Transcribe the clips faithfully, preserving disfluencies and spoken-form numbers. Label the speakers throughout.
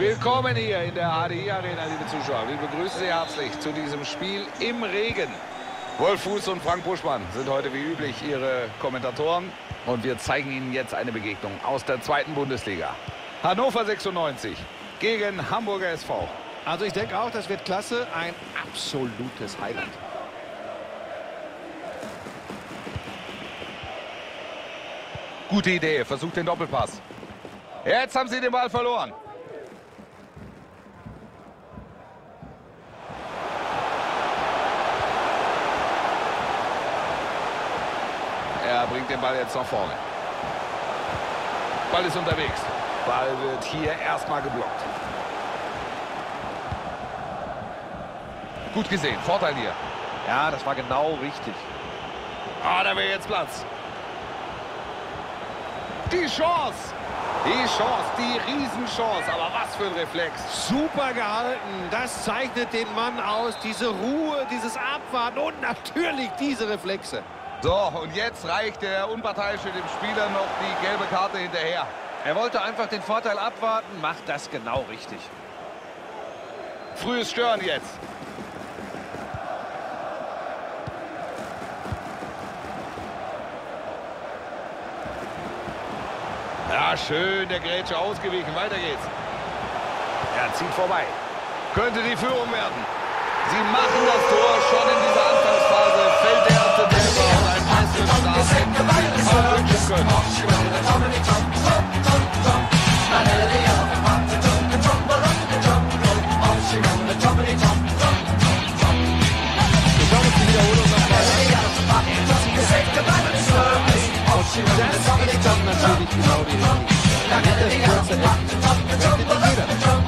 Speaker 1: Willkommen hier in der H D I-Arena, liebe Zuschauer. Wir begrüßen Sie herzlich zu diesem Spiel im Regen. Wolf Fuß und Frank Buschmann sind heute wie üblich Ihre Kommentatoren. Und wir zeigen Ihnen jetzt eine Begegnung aus der zweiten Bundesliga. Hannover sechsundneunzig gegen Hamburger S V.
Speaker 2: Also ich denke auch, das wird klasse. Ein absolutes Highlight.
Speaker 1: Gute Idee, versucht den Doppelpass. Jetzt haben Sie den Ball verloren. Er bringt den Ball jetzt nach vorne. Ball ist unterwegs. Ball wird hier erstmal geblockt. Gut gesehen, Vorteil hier.
Speaker 2: Ja, das war genau richtig.
Speaker 1: Ah, da wäre jetzt Platz. Die Chance. Die Chance, die Riesenchance. Aber was für ein Reflex.
Speaker 2: Super gehalten. Das zeichnet den Mann aus. Diese Ruhe, dieses Abwarten und natürlich diese Reflexe.
Speaker 1: So, und jetzt reicht der Unparteiische dem Spieler noch die gelbe Karte hinterher.
Speaker 2: Er wollte einfach den Vorteil abwarten, macht das genau richtig.
Speaker 1: Frühes Stören jetzt. Ja, schön, der Grätsche ausgewichen. Weiter geht's. Er zieht vorbei. Könnte die Führung werden. Sie machen das Tor schon in dieser Anfangsphase. Fällt der erste Treffer und ein besseren Start hätten sie kaum wünschen können.
Speaker 2: Wir schauen uns die Wiederholung nochmal an. Das ist dann natürlich genau die richtige. Da geht das kurze Eck. Möchte nicht jeder.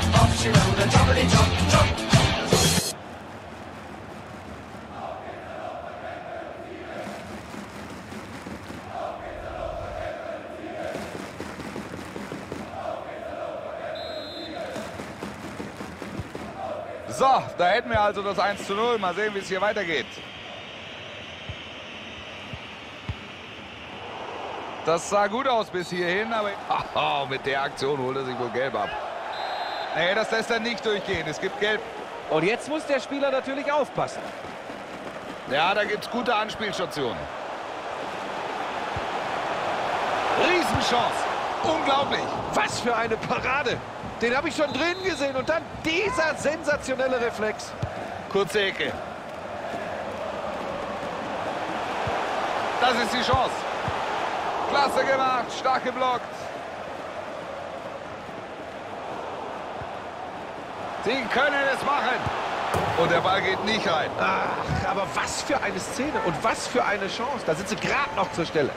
Speaker 1: So, da hätten wir also das eins zu null. Mal sehen, wie es hier weitergeht. Das sah gut aus bis hierhin, aber oh, mit der Aktion holt er sich wohl gelb ab. Nee, das lässt er nicht durchgehen. Es gibt gelb.
Speaker 2: Und jetzt muss der Spieler natürlich aufpassen.
Speaker 1: Ja, da gibt es gute Anspielstationen. Riesenchance. Unglaublich.
Speaker 2: Was für eine Parade. Den habe ich schon drin gesehen. Und dann dieser sensationelle Reflex.
Speaker 1: Kurze Ecke. Das ist die Chance. Klasse gemacht. Stark geblockt. Sie können es machen. Und der Ball geht nicht rein.
Speaker 2: Ach, aber was für eine Szene und was für eine Chance. Da sind sie gerade noch zur Stelle.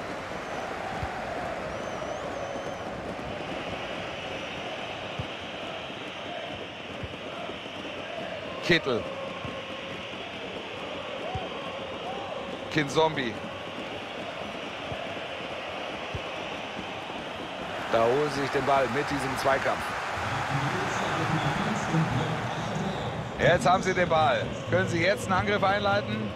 Speaker 1: Kittel. Kinzombie. Da holen sie sich den Ball mit diesem Zweikampf. Jetzt haben sie den Ball. Können sie jetzt einen Angriff einleiten?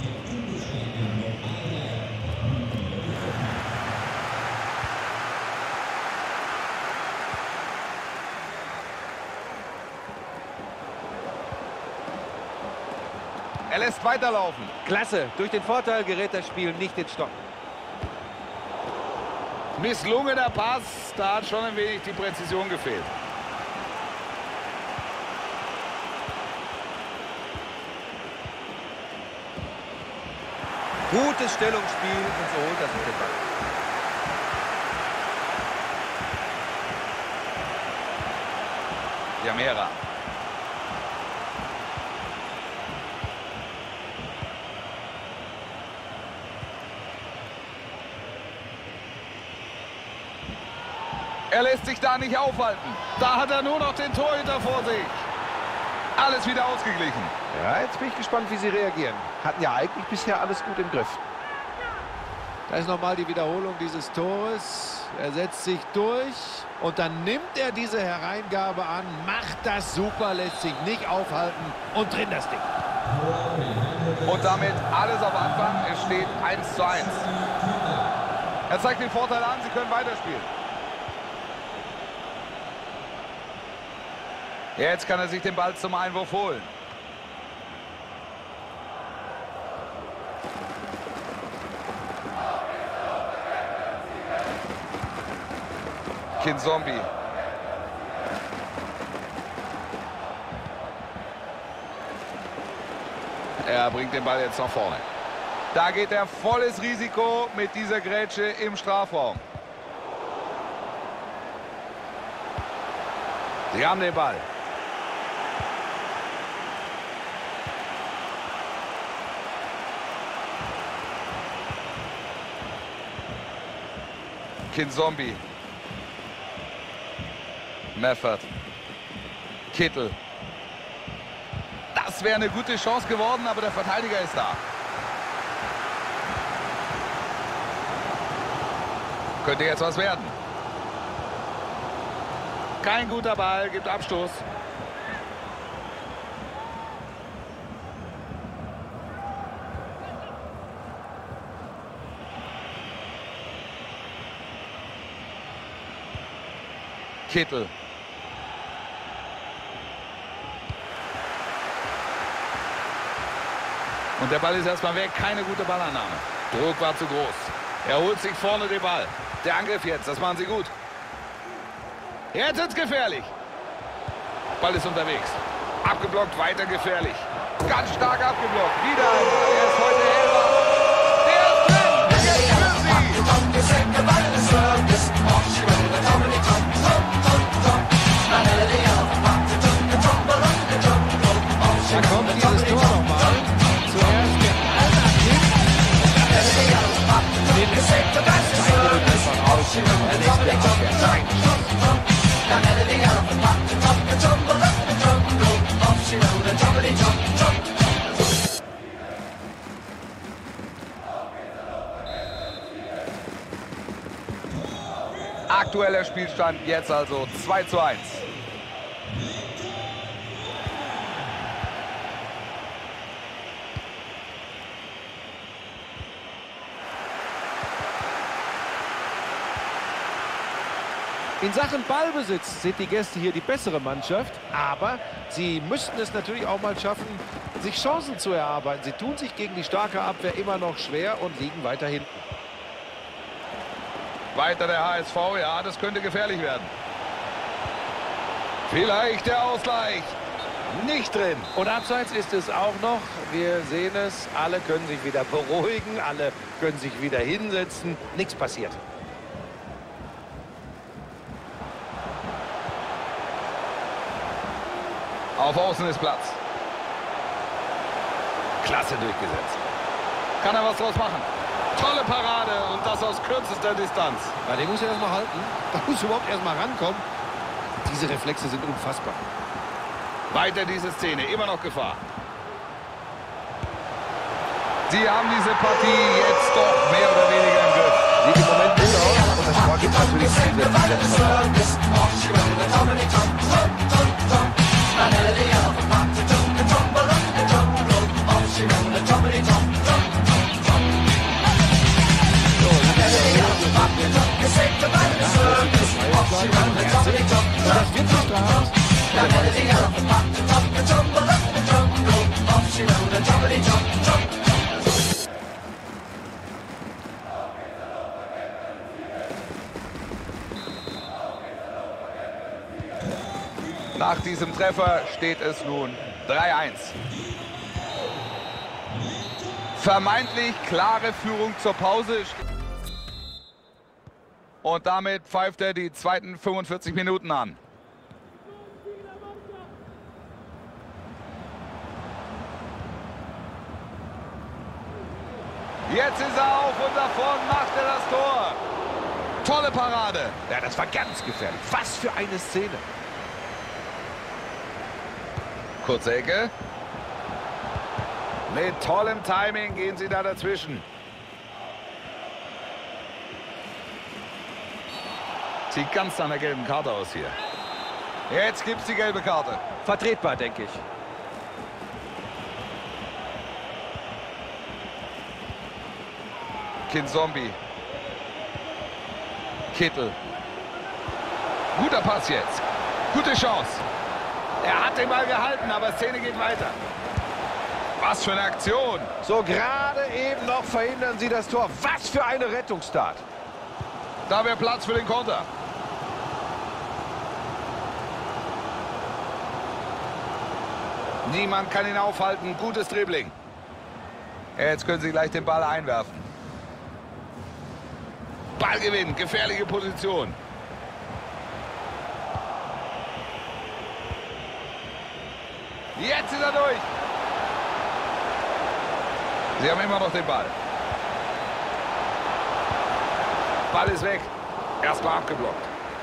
Speaker 1: Er lässt weiterlaufen.
Speaker 2: Klasse. Durch den Vorteil gerät das Spiel nicht ins Stocken.
Speaker 1: Misslungener Pass. Da hat schon ein wenig die Präzision gefehlt.
Speaker 2: Gutes Stellungsspiel und so holt er sich den Ball.
Speaker 1: Jamera. Er lässt sich da nicht aufhalten. Da hat er nur noch den Torhüter vor sich. Alles wieder ausgeglichen.
Speaker 2: Ja, jetzt bin ich gespannt, wie sie reagieren. Hatten ja eigentlich bisher alles gut im Griff. Da ist nochmal die Wiederholung dieses Tores. Er setzt sich durch und dann nimmt er diese Hereingabe an, macht das super, lässt sich nicht aufhalten und drin das Ding.
Speaker 1: Und damit alles auf Anfang. Es steht eins zu eins. Er zeigt den Vorteil an, sie können weiterspielen. Jetzt kann er sich den Ball zum Einwurf holen. Kinzombie. Er bringt den Ball jetzt nach vorne. Da geht er volles Risiko mit dieser Grätsche im Strafraum. Sie haben den Ball. Kinzombie. Meffert. Kittel. Das wäre eine gute Chance geworden, aber der Verteidiger ist da. Könnte jetzt was werden. Kein guter Ball, gibt Abstoß. Kittel. Und der Ball ist erstmal weg. Keine gute Ballannahme. Druck war zu groß. Er holt sich vorne den Ball. Der Angriff jetzt, das machen sie gut. Jetzt ist es gefährlich. Ball ist unterwegs. Abgeblockt, weiter gefährlich. Ganz stark abgeblockt. Wieder einer. Er ist heute Elfer. Der ist drin. Jetzt für
Speaker 2: Da kommt dieses Tor nochmal. Zuerst der Ball nach hinten. Den Effekt, das zeigt einfach aus. Er lässt der Abwehr rein.
Speaker 1: Aktueller Spielstand jetzt also zwei zu eins.
Speaker 2: In Sachen Ballbesitz sind die Gäste hier die bessere Mannschaft, aber sie müssten es natürlich auch mal schaffen, sich Chancen zu erarbeiten. Sie tun sich gegen die starke Abwehr immer noch schwer und liegen weiter hinten.
Speaker 1: Weiter der H S V, ja, das könnte gefährlich werden. Vielleicht der Ausgleich. Nicht drin.
Speaker 2: Und abseits ist es auch noch, wir sehen es, alle können sich wieder beruhigen, alle können sich wieder hinsetzen, nichts passiert.
Speaker 1: Auf Außen ist Platz. Klasse durchgesetzt. Kann er was draus machen? Tolle Parade und das aus kürzester Distanz.
Speaker 2: Ja, den muss er erst mal halten. Da muss überhaupt erst mal rankommen. Diese Reflexe sind unfassbar.
Speaker 1: Weiter diese Szene, immer noch Gefahr. Sie haben diese Partie jetzt doch mehr oder weniger im Griff.
Speaker 2: Sieht im Moment gut aus und das Tor gibt natürlich zusätzlich. Das wird bestraft.
Speaker 1: Nach diesem Treffer steht es nun drei eins. Vermeintlich klare Führung zur Pause. Und damit pfeift er die zweiten fünfundvierzig Minuten an. Jetzt ist er auf und davon macht er das Tor. Tolle Parade.
Speaker 2: Ja, das war ganz gefährlich. Was für eine Szene.
Speaker 1: Kurze Ecke. Mit tollem Timing gehen sie da dazwischen. Sieht ganz nach einer gelben Karte aus hier. Jetzt gibt es die gelbe Karte.
Speaker 2: Vertretbar, denke ich.
Speaker 1: Kinzombie. Kittel. Guter Pass jetzt. Gute Chance. Er hat den Ball gehalten, aber Szene geht weiter. Was für eine Aktion.
Speaker 2: So gerade eben noch verhindern sie das Tor. Was für eine Rettungstat.
Speaker 1: Da wäre Platz für den Konter. Niemand kann ihn aufhalten. Gutes Dribbling. Jetzt können sie gleich den Ball einwerfen. Ballgewinn, gefährliche Position. Jetzt ist er durch. Sie haben immer noch den Ball. Ball ist weg. Erstmal abgeblockt.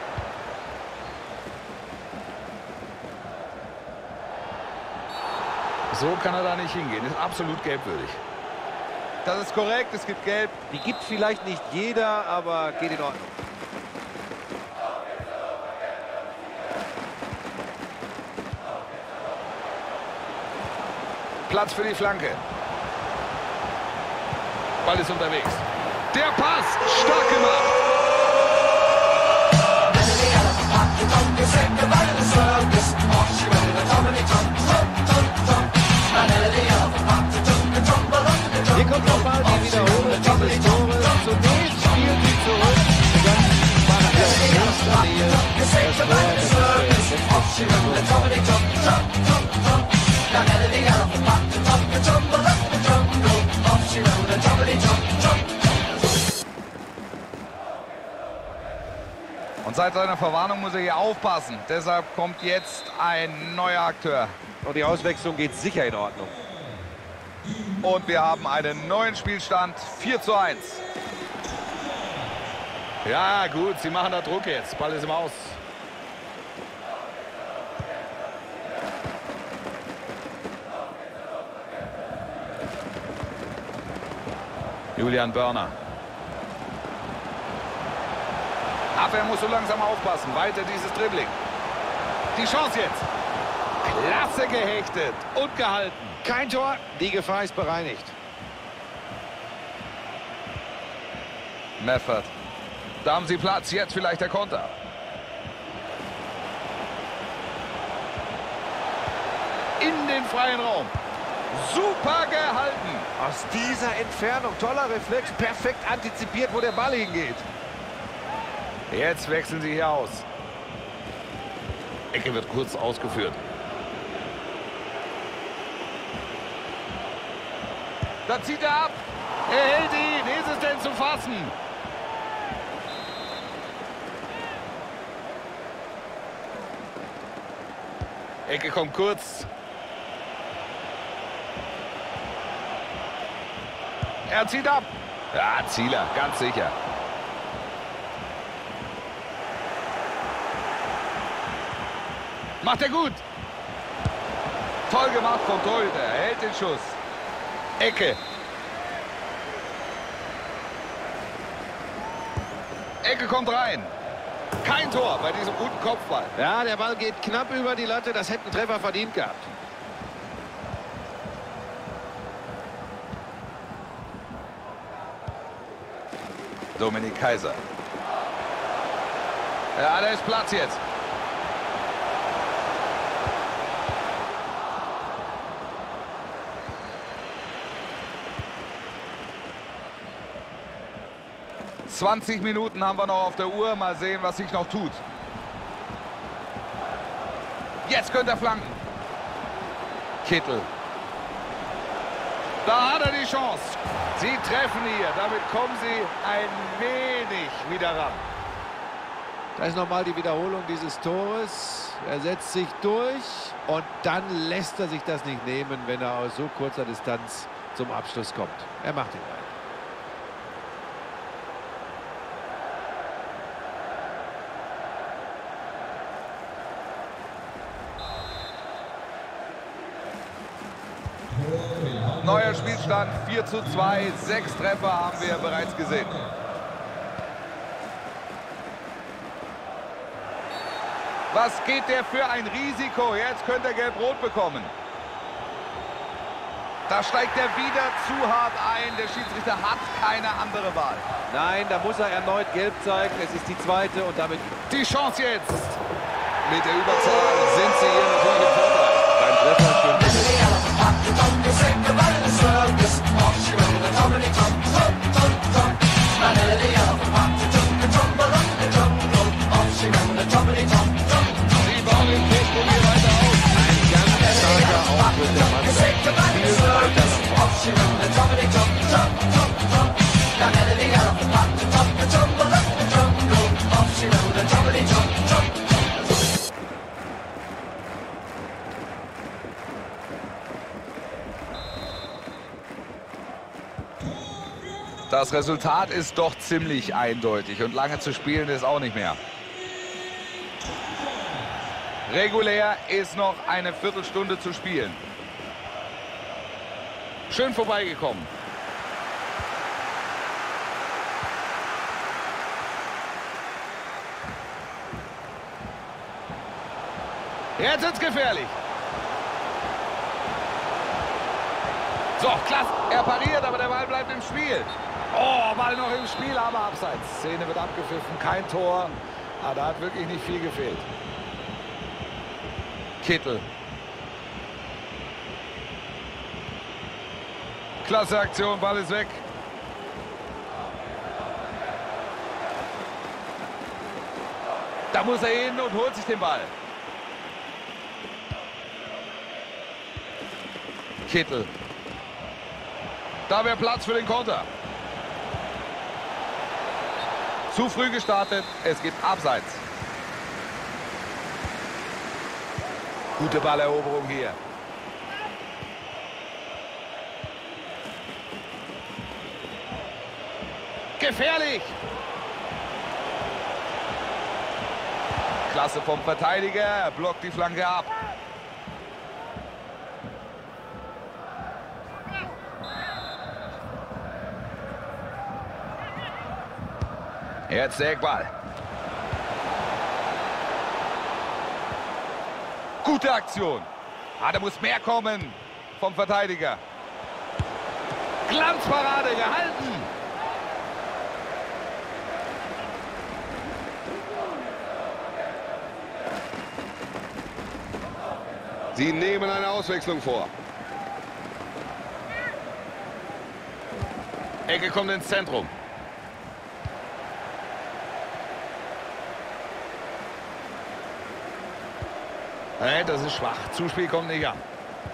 Speaker 1: So kann er da nicht hingehen. Ist absolut gelbwürdig.
Speaker 2: Das ist korrekt, es gibt Gelb. Die gibt vielleicht nicht jeder, aber geht in Ordnung.
Speaker 1: Platz für die Flanke. Ball ist unterwegs. Der Pass, stark gemacht.
Speaker 2: Hier kommt nochmal die Wiederholung dieses Tores. Zunächst spielt sie zurück, dann macht er aus nächster Nähe
Speaker 1: Und seit seiner Verwarnung muss er hier aufpassen. Deshalb kommt jetzt ein neuer Akteur.
Speaker 2: Und die Auswechslung geht sicher in Ordnung.
Speaker 1: Und wir haben einen neuen Spielstand, vier zu eins. Ja gut, sie machen da Druck jetzt. Ball ist im Aus. Julian Börner. Abwehr muss so langsam aufpassen. Weiter dieses Dribbling. Die Chance jetzt. Klasse gehechtet und gehalten.
Speaker 2: Kein Tor, die Gefahr ist bereinigt.
Speaker 1: Meffert. Da haben sie Platz, jetzt vielleicht der Konter. In den freien Raum. Super gehalten.
Speaker 2: Aus dieser Entfernung, toller Reflex, perfekt antizipiert, wo der Ball hingeht.
Speaker 1: Jetzt wechseln sie hier aus. Ecke wird kurz ausgeführt. Da zieht er ab. Er hält ihn. Ist es denn zu fassen? Ecke kommt kurz. Er zieht ab. Ja, Zieler, ganz sicher. Macht er gut. Toll gemacht vom Torhüter. Er hält den Schuss. Ecke. Ecke kommt rein. Kein Tor bei diesem guten Kopfball.
Speaker 2: Ja, der Ball geht knapp über die Latte. Das hätten Treffer verdient gehabt.
Speaker 1: Dominik Kaiser. Ja, da ist Platz jetzt. zwanzig Minuten haben wir noch auf der Uhr. Mal sehen, was sich noch tut. Jetzt könnte er flanken. Kittel. Da hat er die Chance. Sie treffen hier. Damit kommen sie ein wenig wieder ran.
Speaker 2: Da ist nochmal die Wiederholung dieses Tores. Er setzt sich durch und dann lässt er sich das nicht nehmen, wenn er aus so kurzer Distanz zum Abschluss kommt. Er macht ihn rein.
Speaker 1: Neuer Spielstand, vier zu zwei, sechs Treffer haben wir bereits gesehen. Was geht der für ein Risiko? Jetzt könnte er gelb-rot bekommen. Da steigt er wieder zu hart ein. Der Schiedsrichter hat keine andere Wahl.
Speaker 2: Nein, da muss er erneut gelb zeigen. Es ist die zweite und damit
Speaker 1: die Chance jetzt. Mit der Überzahl sind sie hier natürlich im Das Resultat ist doch ziemlich eindeutig und lange zu spielen ist auch nicht mehr. Regulär ist noch eine Viertelstunde zu spielen. Schön vorbeigekommen. Jetzt wird's gefährlich. So, klasse. Er pariert, aber der Ball bleibt im Spiel. Oh, Ball noch im Spiel, aber abseits. Szene wird abgepfiffen, kein Tor. Ah, da hat wirklich nicht viel gefehlt. Kittel. Klasse Aktion, Ball ist weg. Da muss er hin und holt sich den Ball. Kittel. Da wäre Platz für den Konter. Zu früh gestartet, es gibt Abseits. Gute Balleroberung hier. Gefährlich! Klasse vom Verteidiger, er blockt die Flanke ab. Jetzt der Eckball. Gute Aktion. Ah, da muss mehr kommen vom Verteidiger. Glanzparade gehalten.
Speaker 3: Sie nehmen eine Auswechslung vor.
Speaker 1: Ecke kommt ins Zentrum. Nee, das ist schwach. Zuspiel kommt nicht an.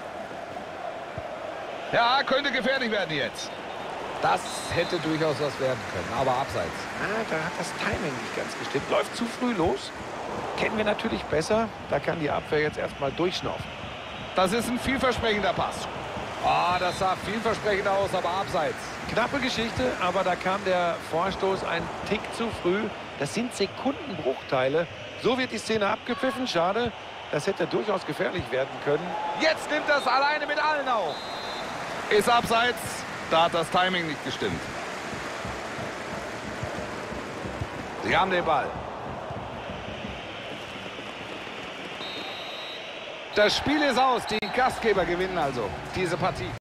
Speaker 1: Ja, könnte gefährlich werden jetzt. Das hätte durchaus was werden können, aber abseits.
Speaker 2: Ah, da hat das Timing nicht ganz gestimmt. Läuft zu früh los. Kennen wir natürlich besser. Da kann die Abwehr jetzt erstmal durchschnaufen.
Speaker 1: Das ist ein vielversprechender Pass. Ah, das sah vielversprechend aus, aber abseits.
Speaker 2: Knappe Geschichte, aber da kam der Vorstoß ein Tick zu früh. Das sind Sekundenbruchteile. So wird die Szene abgepfiffen. Schade. Das hätte durchaus gefährlich werden können.
Speaker 1: Jetzt nimmt das alleine mit allen auf. Ist abseits. Da hat das Timing nicht gestimmt. Sie haben den Ball. Das Spiel ist aus. Die Gastgeber gewinnen also diese Partie.